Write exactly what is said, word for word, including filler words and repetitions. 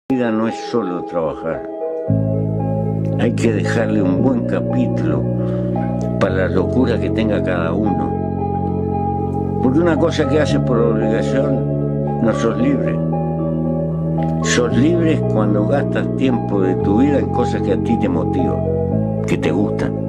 La vida no es solo trabajar, hay que dejarle un buen capítulo para la locura que tenga cada uno. Porque una cosa que haces por obligación, no sos libre. Sos libre cuando gastas tiempo de tu vida en cosas que a ti te motivan, que te gustan.